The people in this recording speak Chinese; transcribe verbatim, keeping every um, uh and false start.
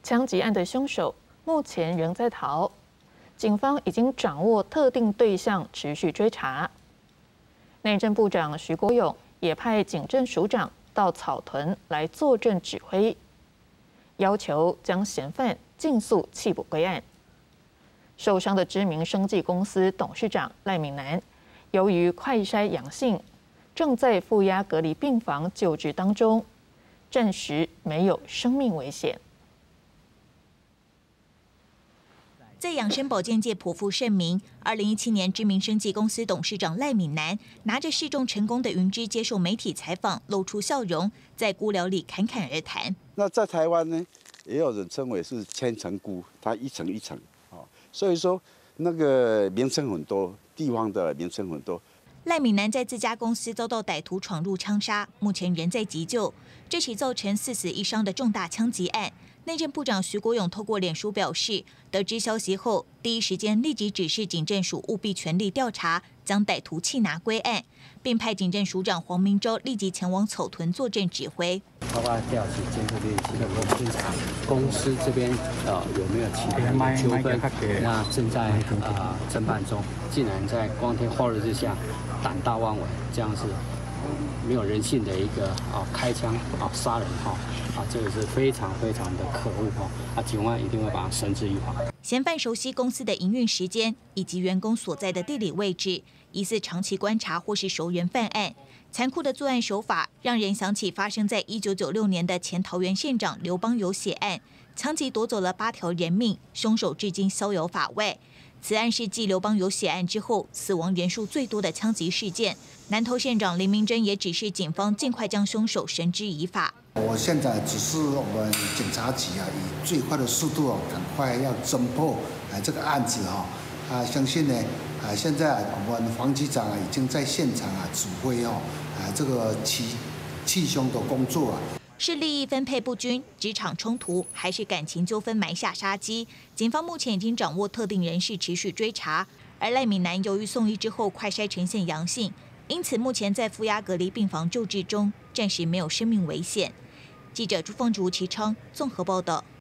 枪击案的凶手目前仍在逃，警方已经掌握特定对象，持续追查。内政部长徐国勇也派警政署长到草屯来坐镇指挥，要求将嫌犯尽速缉捕归案。受伤的知名生技公司董事长赖敏南，由于快筛阳性，正在负压隔离病房救治当中，暂时没有生命危险。 在养生保健界颇负盛名。二零一七年，知名生技公司董事长赖敏南拿着试种成功的云芝接受媒体采访，露出笑容，在菇寮里侃侃而谈。 那在台湾呢，也有人称为是千层菇，它一层一层，哦，所以说那个名称很多，地方的名称很多。 赖敏南在自家公司遭到歹徒闯入枪杀，目前仍在急救。这起造成四死一伤的重大枪击案，内政部长徐国勇透过脸书表示，得知消息后，第一时间立即指示警政署务必全力调查，将歹徒缉拿归案，并派警政署长黄明洲立即前往草屯坐镇指挥。 包括调取监视器，我们侦查公司这边呃有没有其他的纠纷，那正在啊侦办中。竟然在光天化日之下胆大妄为，这样是没有人性的一个啊开枪啊杀人哈啊，这个是非常非常的可恶哈啊！警方一定会把他绳之以法。 嫌犯熟悉公司的营运时间以及员工所在的地理位置，疑似长期观察或是熟人犯案。残酷的作案手法让人想起发生在一九九六年的前桃园县长刘邦友血案，枪击夺走了八条人命，凶手至今逍遥法外。此案是继刘邦友血案之后死亡人数最多的枪击事件。南投县长林明珍也指示警方尽快将凶手绳之以法。 我现在只是我们警察局啊，以最快的速度哦，赶快要侦破啊这个案子哈啊，相信呢啊，现在我们黄局长啊已经在现场啊指挥哦啊这个缉缉凶的工作啊。 是利益分配不均、职场冲突，还是感情纠纷埋下杀机？警方目前已经掌握特定人士，持续追查。而赖敏南由于送医之后快筛呈现阳性，因此目前在负压隔离病房救治中，暂时没有生命危险。记者朱凤竹、齐昌综合报道。